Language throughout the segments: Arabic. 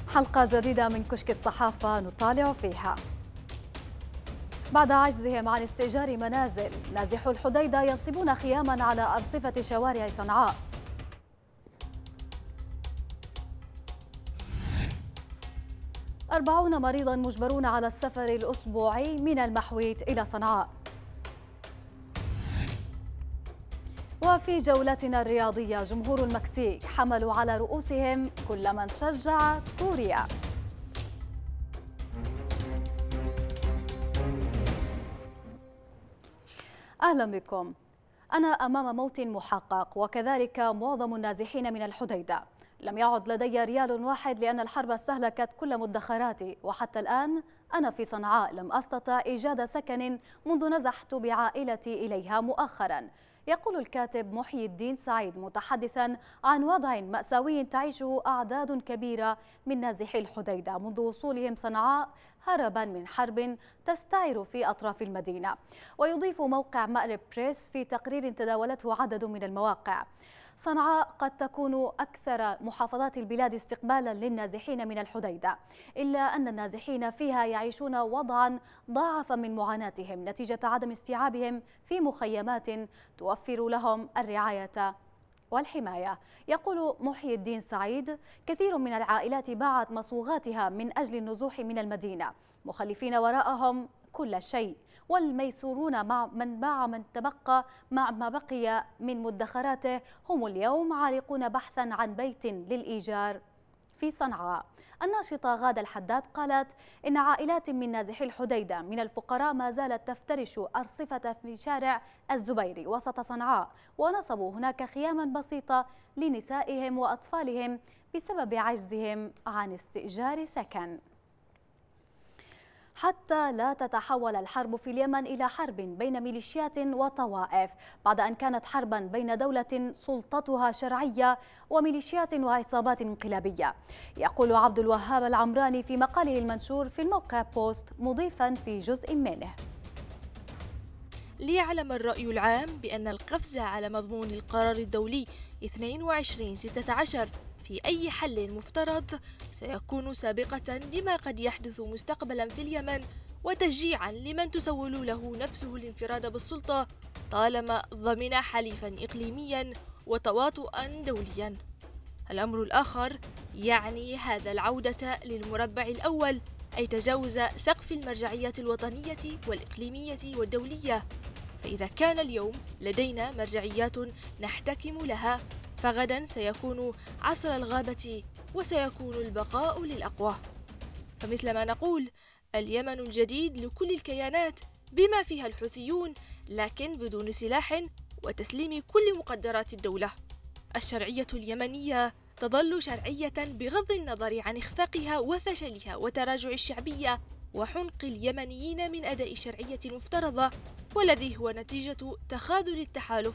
حلقة جديدة من كشك الصحافة نطالع فيها. بعد عجزهم عن استئجار منازل، نازحو الحديدة ينصبون خياما على أرصفة شوارع صنعاء. 40 مريضا مجبرون على السفر الأسبوعي من المحويت إلى صنعاء. وفي جولتنا الرياضية، جمهور المكسيك حملوا على رؤوسهم كل من شجع كوريا. أهلا بكم. أنا أمام موت محقق، وكذلك معظم النازحين من الحديدة. لم يعد لدي ريال واحد لأن الحرب استهلكت كل مدخراتي، وحتى الآن أنا في صنعاء لم أستطع إيجاد سكن منذ نزحت بعائلتي إليها مؤخرا. يقول الكاتب محي الدين سعيد متحدثا عن وضع مأساوي تعيشه أعداد كبيرة من نازحي الحديدة منذ وصولهم صنعاء هربا من حرب تستعر في أطراف المدينة. ويضيف موقع مأرب بريس في تقرير تداولته عدد من المواقع: صنعاء قد تكون أكثر محافظات البلاد استقبالا للنازحين من الحديدة، إلا أن النازحين فيها يعيشون وضعا ضاعف من معاناتهم نتيجة عدم استيعابهم في مخيمات توفر لهم الرعاية والحماية. يقول محي الدين سعيد: كثير من العائلات باعت مصوغاتها من أجل النزوح من المدينة، مخلفين وراءهم كل شيء، والميسورون مع من تبقى مع ما بقي من مدخراته هم اليوم عالقون بحثا عن بيت للإيجار في صنعاء. الناشطة غادة الحداد قالت إن عائلات من نازحي الحديدة من الفقراء ما زالت تفترش أرصفة في شارع الزبيري وسط صنعاء، ونصبوا هناك خياما بسيطة لنسائهم وأطفالهم بسبب عجزهم عن استئجار سكن. حتى لا تتحول الحرب في اليمن إلى حرب بين ميليشيات وطوائف، بعد أن كانت حربا بين دولة سلطتها شرعية وميليشيات وعصابات انقلابية. يقول عبد الوهاب العمراني في مقاله المنشور في الموقع بوست مضيفا في جزء منه: ليعلم الرأي العام بأن القفز على مضمون القرار الدولي 22/16 في أي حل مفترض سيكون سابقة لما قد يحدث مستقبلا في اليمن، وتشجيعا لمن تسول له نفسه الانفراد بالسلطة طالما ضمن حليفا إقليميا وتواطؤا دوليا. الأمر الآخر يعني هذا العودة للمربع الأول، أي تجاوز سقف المرجعيات الوطنية والإقليمية والدولية. فإذا كان اليوم لدينا مرجعيات نحتكم لها، فغدا سيكون عصر الغابة وسيكون البقاء للأقوى. فمثل ما نقول، اليمن الجديد لكل الكيانات بما فيها الحوثيون، لكن بدون سلاح وتسليم كل مقدرات الدولة. الشرعية اليمنية تظل شرعية بغض النظر عن إخفاقها وفشلها وتراجع الشعبية وحنق اليمنيين من أداء الشرعية المفترضة، والذي هو نتيجة تخاذل التحالف.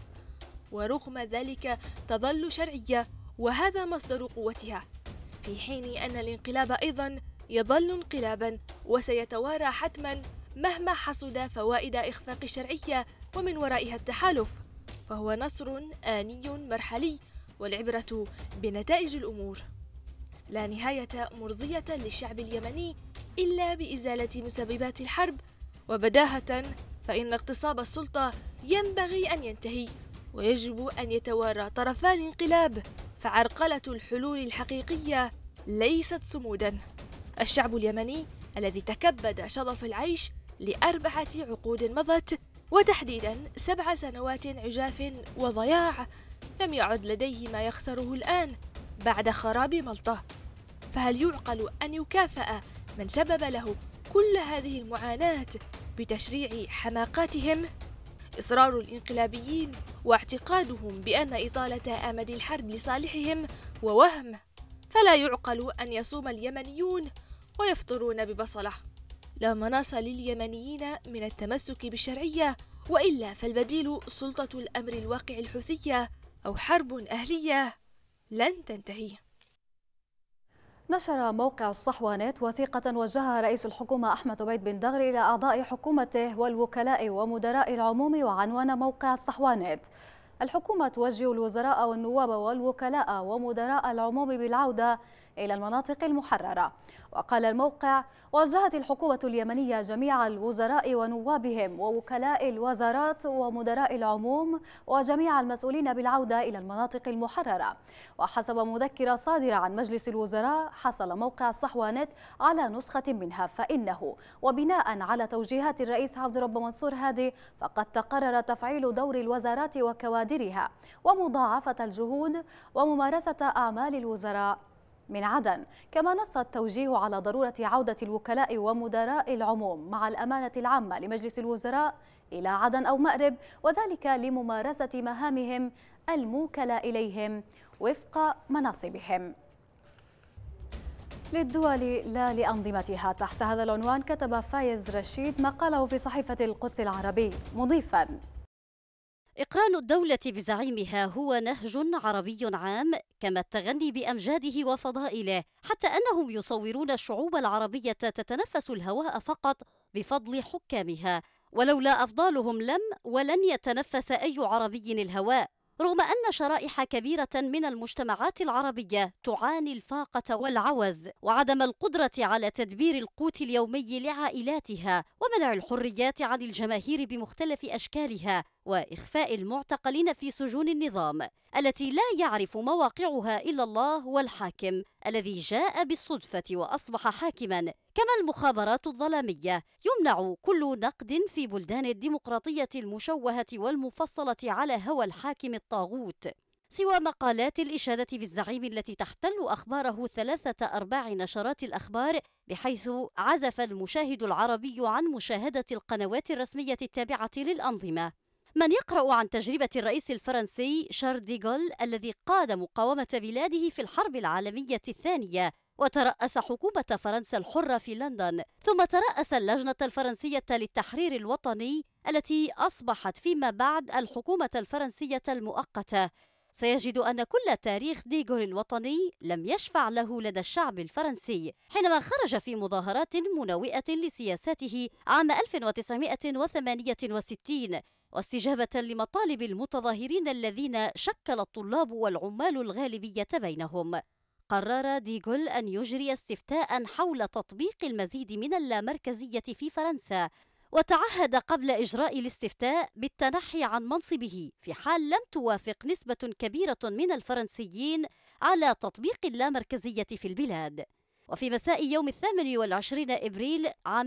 ورغم ذلك تظل شرعية، وهذا مصدر قوتها، في حين أن الانقلاب أيضا يظل انقلابا وسيتوارى حتما مهما حصد فوائد إخفاق الشرعية ومن ورائها التحالف. فهو نصر آني مرحلي، والعبرة بنتائج الأمور. لا نهاية مرضية للشعب اليمني إلا بإزالة مسببات الحرب، وبداهة فإن اغتصاب السلطة ينبغي أن ينتهي، ويجب أن يتوارى طرفا الانقلاب، فعرقلة الحلول الحقيقية ليست صمودا. الشعب اليمني الذي تكبد شظف العيش ل4 عقود مضت، وتحديدا 7 سنوات عجاف وضياع، لم يعد لديه ما يخسره الآن بعد خراب ملطة. فهل يعقل أن يكافأ من سبب له كل هذه المعاناة بتشريع حماقاتهم؟ إصرار الانقلابيين واعتقادهم بأن إطالة آمد الحرب لصالحهم ووهم. فلا يعقل أن يصوم اليمنيون ويفطرون ببصلة. لا مناص لليمنيين من التمسك بالشرعية، وإلا فالبديل سلطة الأمر الواقع الحوثية أو حرب أهلية لن تنتهي. نشر موقع الصحوانت وثيقة وجهها رئيس الحكومة أحمد عبيد بن دغري إلى أعضاء حكومته والوكلاء ومدراء العموم، وعنوان موقع الصحوانت: الحكومة توجه الوزراء والنواب والوكلاء ومدراء العموم بالعودة إلى المناطق المحررة. وقال الموقع: وجهت الحكومة اليمنية جميع الوزراء ونوابهم ووكلاء الوزارات ومدراء العموم وجميع المسؤولين بالعودة إلى المناطق المحررة. وحسب مذكرة صادرة عن مجلس الوزراء، حصل موقع الصحوانت على نسخة منها، فإنه وبناء على توجيهات الرئيس عبد الرب منصور هادي فقد تقرر تفعيل دور الوزارات وكوادرها ومضاعفة الجهود وممارسة أعمال الوزراء من عدن. كما نص التوجيه على ضرورة عودة الوكلاء ومدراء العموم مع الأمانة العامة لمجلس الوزراء إلى عدن أو مأرب، وذلك لممارسة مهامهم الموكلة إليهم وفق مناصبهم. للدول لا لأنظمتها، تحت هذا العنوان كتب فايز رشيد مقاله في صحيفة القدس العربي مضيفاً: إقران الدولة بزعيمها هو نهج عربي عام، كما التغني بأمجاده وفضائله، حتى أنهم يصورون الشعوب العربية تتنفس الهواء فقط بفضل حكامها، ولولا أفضالهم لم ولن يتنفس أي عربي الهواء، رغم أن شرائح كبيرة من المجتمعات العربية تعاني الفاقة والعوز وعدم القدرة على تدبير القوت اليومي لعائلاتها، ومنع الحريات عن الجماهير بمختلف أشكالها، وإخفاء المعتقلين في سجون النظام التي لا يعرف مواقعها إلا الله والحاكم الذي جاء بالصدفة وأصبح حاكما، كما المخابرات الظلامية. يمنع كل نقد في بلدان الديمقراطية المشوهة والمفصلة على هوى الحاكم الطاغوت، سوى مقالات الإشادة بالزعيم التي تحتل أخباره 3/4 نشرات الأخبار، بحيث عزف المشاهد العربي عن مشاهدة القنوات الرسمية التابعة للأنظمة. من يقرأ عن تجربة الرئيس الفرنسي شارل ديغول الذي قاد مقاومة بلاده في الحرب العالمية الثانية وترأس حكومة فرنسا الحرة في لندن، ثم ترأس اللجنة الفرنسية للتحرير الوطني التي أصبحت فيما بعد الحكومة الفرنسية المؤقتة، سيجد أن كل تاريخ ديغول الوطني لم يشفع له لدى الشعب الفرنسي حينما خرج في مظاهرات مناوئة لسياساته عام 1968 واستجابة لمطالب المتظاهرين الذين شكل الطلاب والعمال الغالبية بينهم. قرر ديغول أن يجري استفتاء حول تطبيق المزيد من اللامركزية في فرنسا، وتعهد قبل إجراء الاستفتاء بالتنحي عن منصبه في حال لم توافق نسبة كبيرة من الفرنسيين على تطبيق اللامركزية في البلاد. وفي مساء يوم 28 إبريل عام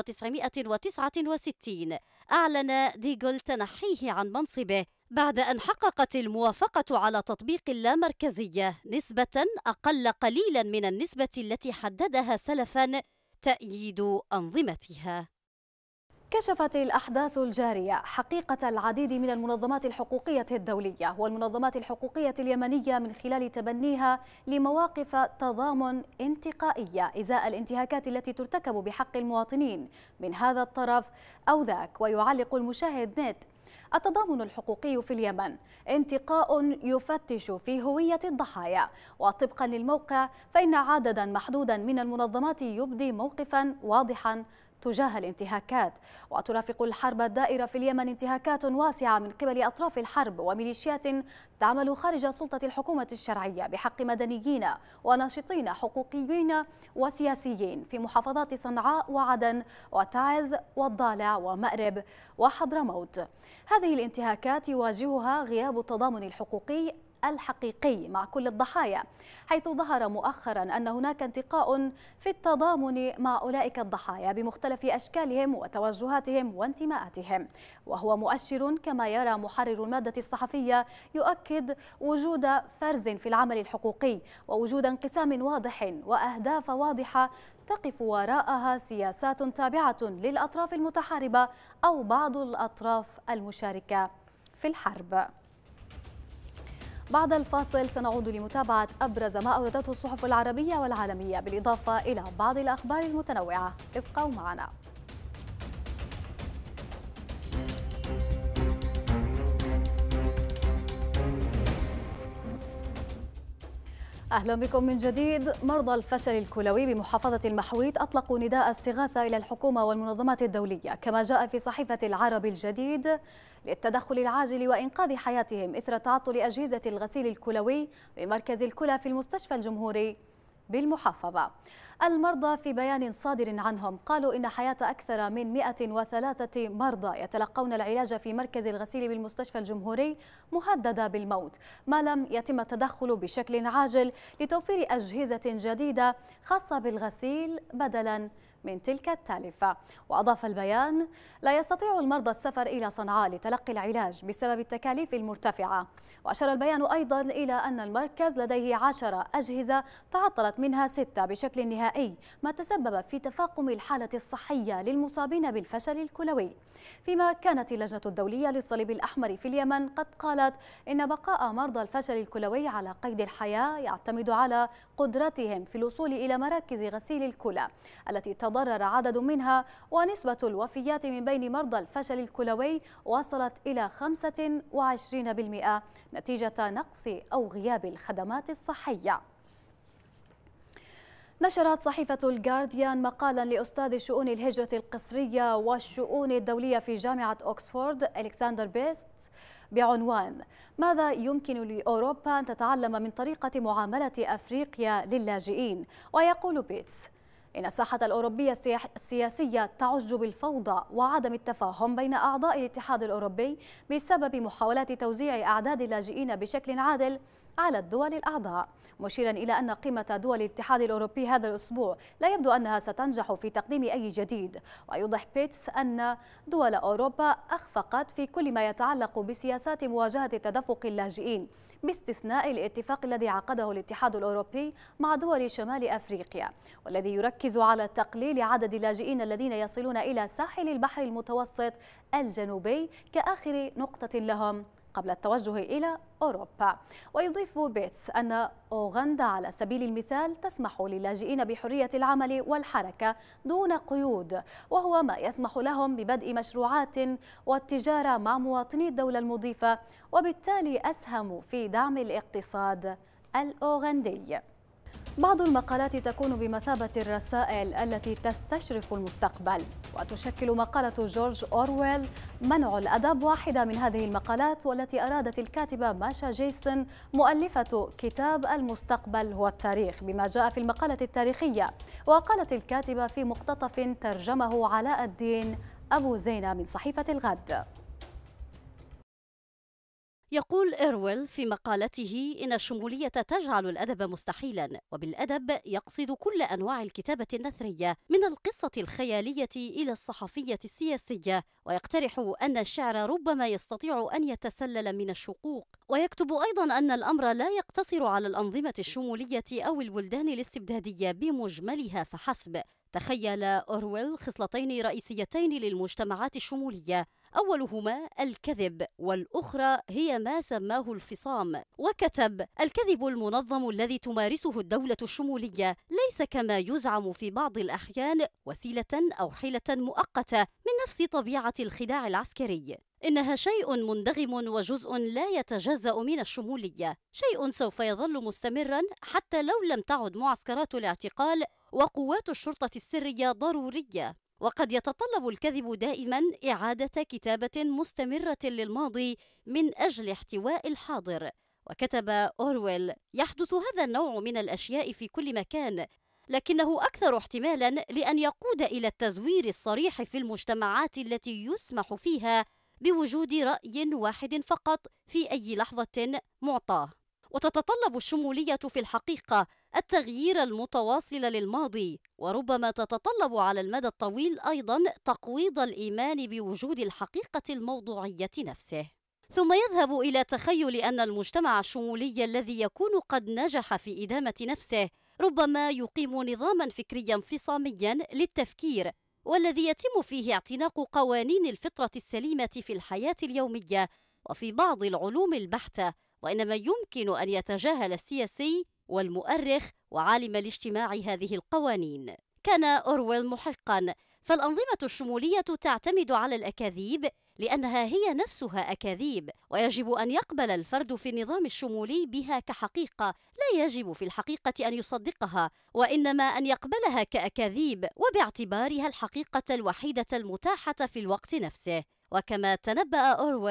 1969 أعلن ديغول تنحيه عن منصبه بعد أن حققت الموافقة على تطبيق اللامركزية نسبة أقل قليلا من النسبة التي حددها سلفا تأييد أنظمتها. كشفت الأحداث الجارية حقيقة العديد من المنظمات الحقوقية الدولية والمنظمات الحقوقية اليمنية من خلال تبنيها لمواقف تضامن انتقائية إزاء الانتهاكات التي ترتكب بحق المواطنين من هذا الطرف أو ذاك. ويعلق المشاهد نت: التضامن الحقوقي في اليمن انتقاء يفتش في هوية الضحايا. وطبقا للموقع فإن عددا محدودا من المنظمات يبدي موقفا واضحا تجاه الانتهاكات. وترافق الحرب الدائرة في اليمن انتهاكات واسعة من قبل أطراف الحرب وميليشيات تعمل خارج سلطة الحكومة الشرعية بحق مدنيين وناشطين حقوقيين وسياسيين في محافظات صنعاء وعدن وتعز والضالع ومأرب وحضرموت. هذه الانتهاكات يواجهها غياب التضامن الحقوقي الحقيقي مع كل الضحايا، حيث ظهر مؤخرا أن هناك انتقاء في التضامن مع أولئك الضحايا بمختلف أشكالهم وتوجهاتهم وانتماءاتهم، وهو مؤشر كما يرى محرر المادة الصحفية يؤكد وجود فرز في العمل الحقوقي ووجود انقسام واضح وأهداف واضحة تقف وراءها سياسات تابعة للأطراف المتحاربة أو بعض الأطراف المشاركة في الحرب. بعد الفاصل سنعود لمتابعة أبرز ما أوردته الصحف العربية والعالمية بالإضافة إلى بعض الأخبار المتنوعة. ابقوا معنا. أهلا بكم من جديد. مرضى الفشل الكلوي بمحافظة المحويط أطلقوا نداء استغاثة إلى الحكومة والمنظمات الدولية، كما جاء في صحيفة العرب الجديد، للتدخل العاجل وإنقاذ حياتهم إثر تعطل أجهزة الغسيل الكلوي بمركز الكلى في المستشفى الجمهوري بالمحافظة. المرضى في بيان صادر عنهم قالوا إن حياة أكثر من 103 مرضى يتلقون العلاج في مركز الغسيل بالمستشفى الجمهوري مهددة بالموت ما لم يتم التدخل بشكل عاجل لتوفير أجهزة جديدة خاصة بالغسيل بدلاً من تلك التالفة. وأضاف البيان: لا يستطيع المرضى السفر إلى صنعاء لتلقي العلاج بسبب التكاليف المرتفعة. وأشار البيان أيضا إلى أن المركز لديه 10 أجهزة تعطلت منها 6 بشكل نهائي ما تسبب في تفاقم الحالة الصحية للمصابين بالفشل الكلوي. فيما كانت اللجنة الدولية للصليب الأحمر في اليمن قد قالت إن بقاء مرضى الفشل الكلوي على قيد الحياة يعتمد على قدرتهم في الوصول إلى مراكز غسيل الكلى التي تضرر عدد منها، ونسبة الوفيات من بين مرضى الفشل الكلوي وصلت إلى 25% نتيجة نقص أو غياب الخدمات الصحية. نشرت صحيفة الجارديان مقالا لأستاذ شؤون الهجرة القسرية والشؤون الدولية في جامعة أوكسفورد ألكسندر بيست بعنوان: ماذا يمكن لأوروبا أن تتعلم من طريقة معاملة أفريقيا للاجئين؟ ويقول بيتس إن الساحة الأوروبية السياسية تعج بالفوضى وعدم التفاهم بين أعضاء الاتحاد الأوروبي بسبب محاولات توزيع أعداد اللاجئين بشكل عادل على الدول الأعضاء، مشيرا إلى أن قمة دول الاتحاد الأوروبي هذا الأسبوع لا يبدو أنها ستنجح في تقديم أي جديد. ويوضح بيتس أن دول أوروبا أخفقت في كل ما يتعلق بسياسات مواجهة تدفق اللاجئين باستثناء الاتفاق الذي عقده الاتحاد الأوروبي مع دول شمال أفريقيا، والذي يركز على تقليل عدد اللاجئين الذين يصلون إلى ساحل البحر المتوسط الجنوبي كآخر نقطة لهم قبل التوجه إلى أوروبا. ويضيف بيتس أن أوغندا على سبيل المثال تسمح للاجئين بحرية العمل والحركة دون قيود، وهو ما يسمح لهم ببدء مشروعات والتجارة مع مواطني الدولة المضيفة، وبالتالي أسهموا في دعم الاقتصاد الأوغندي. بعض المقالات تكون بمثابة الرسائل التي تستشرف المستقبل، وتشكل مقالة جورج أورويل منع الأدب واحدة من هذه المقالات، والتي أرادت الكاتبة ماشا جيسون مؤلفة كتاب المستقبل هو التاريخ بما جاء في المقالة التاريخية. وقالت الكاتبة في مقتطف ترجمه علاء الدين أبو زينة من صحيفة الغد: يقول إرويل في مقالته إن الشمولية تجعل الأدب مستحيلا، وبالأدب يقصد كل أنواع الكتابة النثرية من القصة الخيالية إلى الصحفية السياسية، ويقترح أن الشعر ربما يستطيع أن يتسلل من الشقوق. ويكتب أيضا أن الأمر لا يقتصر على الأنظمة الشمولية أو البلدان الاستبدادية بمجملها فحسب. تخيل أورويل خصلتين رئيسيتين للمجتمعات الشمولية، أولهما الكذب والأخرى هي ما سماه الفصام. وكتب: الكذب المنظم الذي تمارسه الدولة الشمولية ليس كما يزعم في بعض الأحيان وسيلة أو حيلة مؤقتة من نفس طبيعة الخداع العسكري، إنها شيء مندغم وجزء لا يتجزأ من الشمولية، شيء سوف يظل مستمرا حتى لو لم تعد معسكرات الاعتقال وقوات الشرطة السرية ضرورية. وقد يتطلب الكذب دائما إعادة كتابة مستمرة للماضي من أجل احتواء الحاضر. وكتب أورويل: يحدث هذا النوع من الأشياء في كل مكان، لكنه أكثر احتمالا لأن يقود إلى التزوير الصريح في المجتمعات التي يسمح فيها بوجود رأي واحد فقط في أي لحظة معطاة. وتتطلب الشمولية في الحقيقة التغيير المتواصل للماضي، وربما تتطلب على المدى الطويل أيضا تقويض الإيمان بوجود الحقيقة الموضوعية نفسه. ثم يذهب إلى تخيل أن المجتمع الشمولي الذي يكون قد نجح في إدامة نفسه ربما يقيم نظاما فكريا انفصاميا للتفكير، والذي يتم فيه اعتناق قوانين الفطرة السليمة في الحياة اليومية وفي بعض العلوم البحتة، وإنما يمكن أن يتجاهل السياسي والمؤرخ وعالم الاجتماع هذه القوانين. كان أورويل محقا، فالأنظمة الشمولية تعتمد على الأكاذيب لأنها هي نفسها أكاذيب، ويجب أن يقبل الفرد في النظام الشمولي بها كحقيقة، لا يجب في الحقيقة أن يصدقها، وإنما أن يقبلها كأكاذيب وباعتبارها الحقيقة الوحيدة المتاحة في الوقت نفسه. وكما تنبأ أورويل،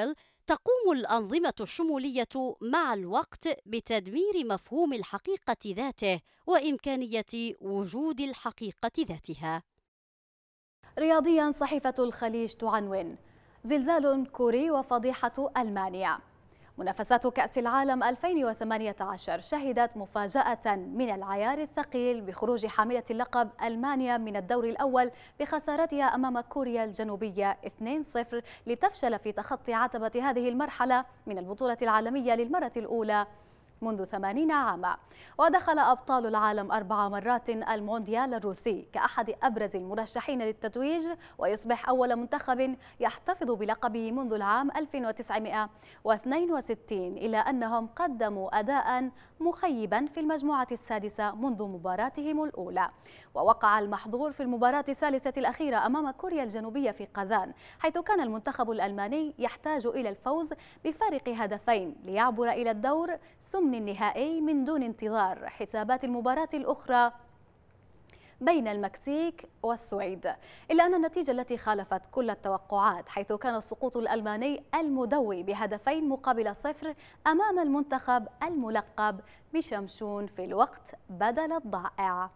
تقوم الأنظمة الشمولية مع الوقت بتدمير مفهوم الحقيقة ذاته وإمكانية وجود الحقيقة ذاتها. رياضيا، صحيفة الخليج تعنون: زلزال كوري وفضيحة ألمانيا. منافسات كأس العالم 2018 شهدت مفاجأة من العيار الثقيل بخروج حاملة اللقب ألمانيا من الدور الأول بخسارتها أمام كوريا الجنوبية 2-0 لتفشل في تخطي عتبة هذه المرحلة من البطولة العالمية للمرة الأولى منذ 80 عاما. ودخل أبطال العالم 4 مرات المونديال الروسي كأحد أبرز المرشحين للتتويج، ويصبح أول منتخب يحتفظ بلقبه منذ العام 1962، إلا أنهم قدموا أداء مخيبا في المجموعة السادسة منذ مباراتهم الأولى. ووقع المحظور في المباراة الثالثة الأخيرة أمام كوريا الجنوبية في قازان، حيث كان المنتخب الألماني يحتاج إلى الفوز بفارق هدفين ليعبر إلى الدور ثمن النهائي من دون انتظار حسابات المباراة الأخرى بين المكسيك والسويد، إلا أن النتيجة التي خالفت كل التوقعات، حيث كان السقوط الألماني المدوي بهدفين مقابل 0 أمام المنتخب الملقب بشمشون في الوقت بدل الضائع.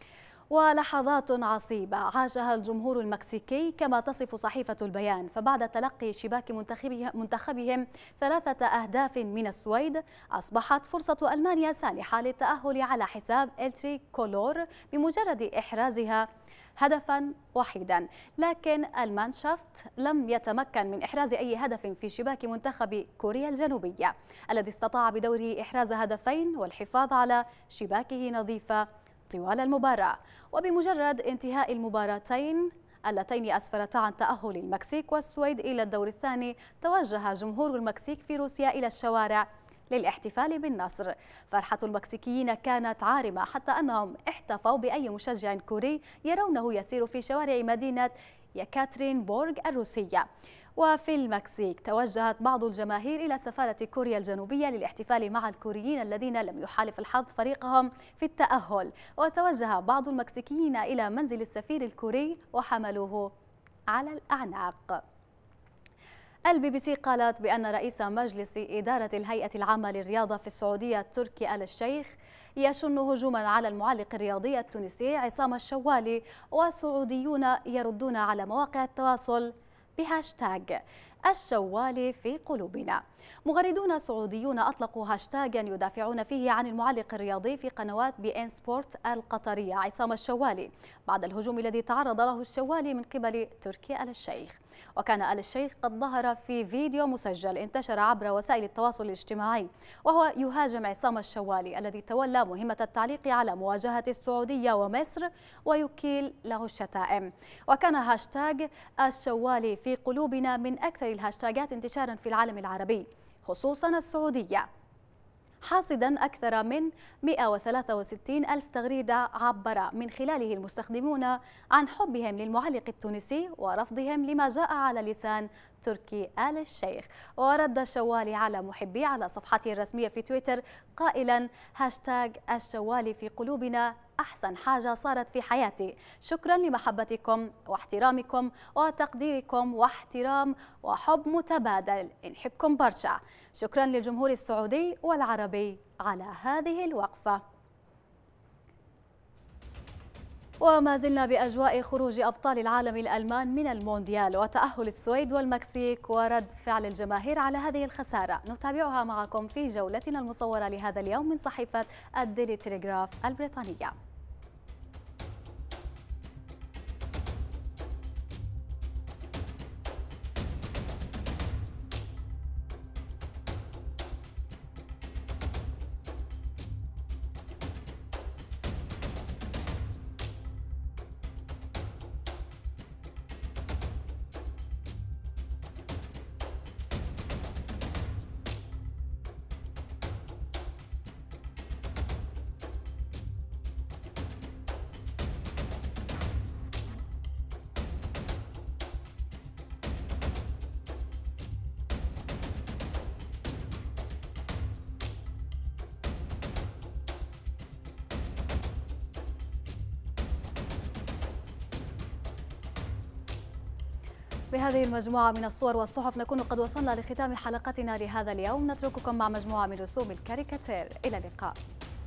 ولحظات عصيبة عاشها الجمهور المكسيكي كما تصف صحيفة البيان، فبعد تلقي شباك منتخبهم 3 أهداف من السويد، أصبحت فرصة ألمانيا سانحة للتأهل على حساب التري كولور بمجرد إحرازها هدفا وحيدا. لكن المانشافت لم يتمكن من إحراز أي هدف في شباك منتخب كوريا الجنوبية الذي استطاع بدوره إحراز هدفين والحفاظ على شباكه نظيفة طوال المباراة. وبمجرد انتهاء المباراتين اللتين أسفرتا عن تأهل المكسيك والسويد إلى الدور الثاني، توجه جمهور المكسيك في روسيا إلى الشوارع للاحتفال بالنصر. فرحة المكسيكيين كانت عارمة، حتى أنهم احتفوا بأي مشجع كوري يرونه يسير في شوارع مدينة يكاترينبورغ الروسية. وفي المكسيك توجهت بعض الجماهير إلى سفارة كوريا الجنوبية للاحتفال مع الكوريين الذين لم يحالف الحظ فريقهم في التأهل، وتوجه بعض المكسيكيين إلى منزل السفير الكوري وحملوه على الأعناق. الBBC قالت بأن رئيس مجلس إدارة الهيئة العامة للرياضة في السعودية تركي آل الشيخ يشن هجوما على المعلق الرياضي التونسي عصام الشوالي، وسعوديون يردون على مواقع التواصل بهاشتاج الشوالي في قلوبنا. مغردون سعوديون أطلقوا هاشتاجا يدافعون فيه عن المعلق الرياضي في قنوات BN سبورت القطرية عصام الشوالي بعد الهجوم الذي تعرض له الشوالي من قبل تركي آل الشيخ. وكان آل الشيخ قد ظهر في فيديو مسجل انتشر عبر وسائل التواصل الاجتماعي وهو يهاجم عصام الشوالي الذي تولى مهمة التعليق على مواجهة السعودية ومصر ويكيل له الشتائم. وكان هاشتاج الشوالي في قلوبنا من أكثر الهاشتاجات انتشارا في العالم العربي خصوصا السعودية، حاصدا أكثر من 163 ألف تغريدة عبر من خلاله المستخدمون عن حبهم للمعلق التونسي ورفضهم لما جاء على لسان تركي آل الشيخ. ورد الشوالي على محبيه على صفحته الرسمية في تويتر قائلا هاشتاج الشوالي في قلوبنا أحسن حاجة صارت في حياتي، شكرا لمحبتكم واحترامكم وتقديركم واحترام وحب متبادل، نحبكم برشا. شكرا للجمهور السعودي والعربي على هذه الوقفة. وما زلنا بأجواء خروج أبطال العالم الألمان من المونديال وتأهل السويد والمكسيك ورد فعل الجماهير على هذه الخسارة، نتابعها معكم في جولتنا المصورة لهذا اليوم من صحيفة الديلي تيليغراف البريطانية. بهذه المجموعة من الصور والصحف نكون قد وصلنا لختام حلقتنا لهذا اليوم. نترككم مع مجموعة من رسوم الكاريكاتير. إلى اللقاء.